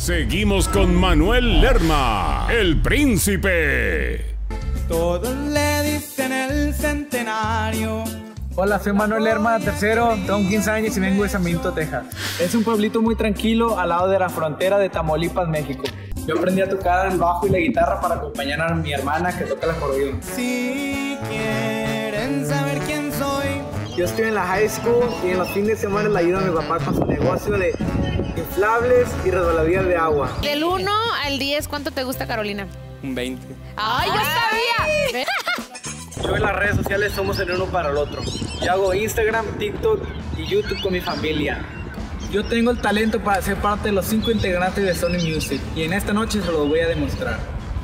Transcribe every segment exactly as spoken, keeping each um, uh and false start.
Seguimos con Manuel Lerma, el príncipe. Todos le dicen el centenario. Hola, soy Manuel Lerma, tercero, tengo quince años y vengo de San Benito, Texas. Es un pueblito muy tranquilo al lado de la frontera de Tamaulipas, México. Yo aprendí a tocar el bajo y la guitarra para acompañar a mi hermana que toca el acordeón. Si quieren saber quién soy. Yo estoy en la high school y en los fines de semana le ayudo a mi papá con su negocio de inflables y resbaladillas de agua. Del uno al diez, ¿cuánto te gusta Carolina? Un veinte. ¡Ay, yo sabía! Yo en las redes sociales somos el uno para el otro. Yo hago Instagram, TikTok y YouTube con mi familia. Yo tengo el talento para ser parte de los cinco integrantes de Sony Music y en esta noche se los voy a demostrar.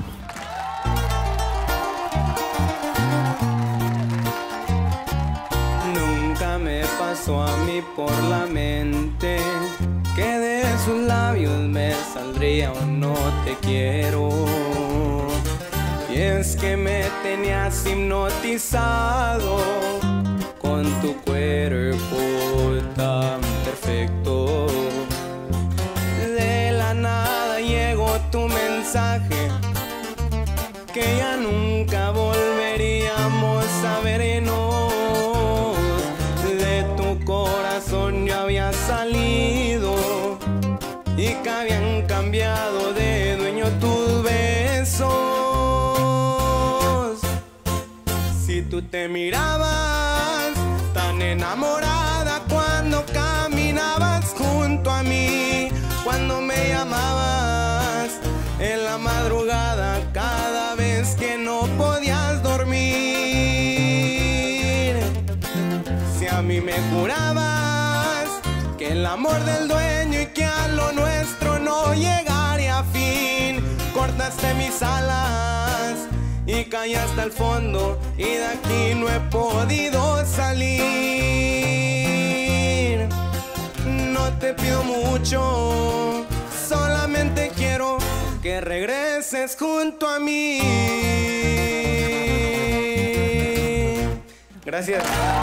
Nunca me pasó a mí por la mente que de sus labios me saldría un no te quiero. Y es que me tenías hipnotizado con tu cuerpo tan perfecto. De la nada llegó tu mensaje que ya nunca volveríamos a vernos. De tu corazón yo había salido y que habían cambiado de dueño tus besos. Si tú te mirabas tan enamorada cuando caminabas junto a mí, cuando me llamabas en la madrugada cada vez que no podías dormir. Si a mí me jurabas que el amor del dueño y que a lo nuestro no llegaría a fin, cortaste mis alas y caí hasta el fondo y de aquí no he podido salir. No te pido mucho, solamente quiero que regreses junto a mí. Gracias.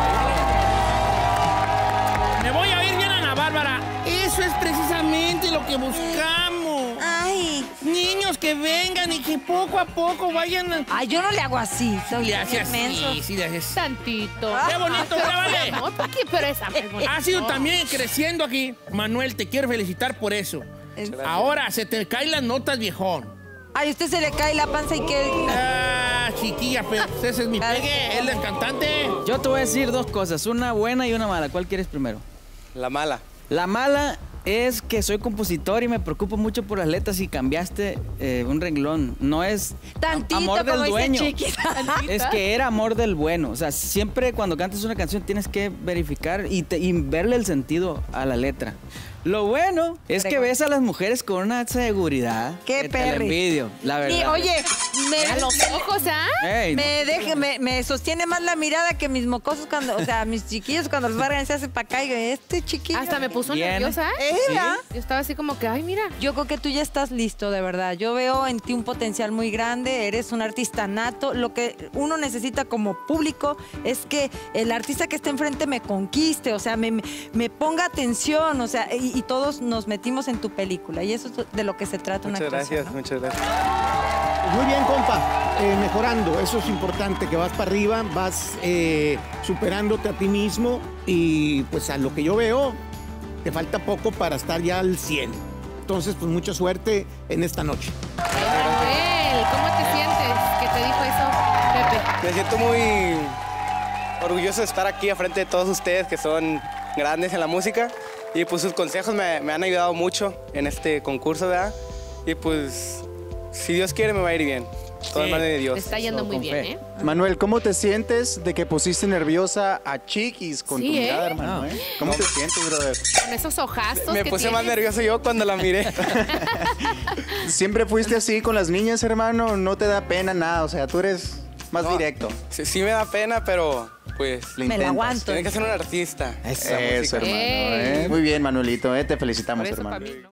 Me voy a ir bien, Ana Bárbara. Eso es precisamente lo que buscamos. Ay. Niños que vengan y que poco a poco vayan a... Ay, yo no le hago así. Soy Le hace así, inmenso. sí, le hace así. Tantito. ¡Qué bonito, grábale! Otro aquí, pero esa es bonita. Has ido también creciendo aquí. Manuel, te quiero felicitar por eso. Ahora se te caen las notas, viejón. Ay, a usted se le cae la panza y qué. Ah, chiquilla, pero ese es mi pegue. Él es cantante. Yo te voy a decir dos cosas, una buena y una mala. ¿Cuál quieres primero? La mala. La mala es que soy compositor y me preocupo mucho por las letras y cambiaste eh, un renglón. No es Tantito, amor del como dice dueño. Chiqui. Es que era amor del bueno. O sea, siempre cuando cantas una canción tienes que verificar y, te, y verle el sentido a la letra. Lo bueno es que ves a las mujeres con una seguridad. Qué que te la perri. envidio, la verdad. Y oye, me, A los ojos, ¿ah? Ey, no. me, deje, me, me sostiene más la mirada que mis mocosos cuando, o sea, mis chiquillos cuando los barran se hacen para acá y yo, este chiquillo. Hasta me puso Bien. nerviosa. Era. Yo estaba así como que, ay, mira. Yo creo que tú ya estás listo, de verdad. Yo veo en ti un potencial muy grande, eres un artista nato. Lo que uno necesita como público es que el artista que esté enfrente me conquiste, o sea, me, me ponga atención, o sea, y, y todos nos metimos en tu película. Y eso es de lo que se trata una Muchas actuación, gracias, ¿no? muchas gracias. Muy bien, compa, eh, mejorando, eso es importante, que vas para arriba, vas eh, superándote a ti mismo y pues a lo que yo veo, te falta poco para estar ya al cien. Entonces, pues mucha suerte en esta noche. Manuel, ¿cómo te sientes? ¿Qué te dijo eso, Pepe? Me siento muy orgulloso de estar aquí a frente de todos ustedes que son grandes en la música y pues sus consejos me, me han ayudado mucho en este concurso, ¿verdad? Y pues, si Dios quiere me va a ir bien. Todo en Sí. manos de Dios. Te está yendo Eso, muy con bien, fe. ¿eh? Manuel, ¿cómo te sientes de que pusiste nerviosa a Chiquis con Sí, tu mirada, ¿eh? hermano? ¿eh? ¿Cómo te sientes, brother? Con esos ojazos Me que puse más tienes. nervioso yo cuando la miré. ¿Siempre fuiste así con las niñas, hermano? ¿No te da pena nada? O sea, tú eres más No, directo. Sí, sí me da pena, pero pues... Lo Me la intentas. aguanto. Tienes que ser un artista. Eso, La música. hermano. Ey. ¿eh? Muy bien, Manuelito, ¿eh? Te felicitamos, Por eso, hermano. pa' mí, ¿no?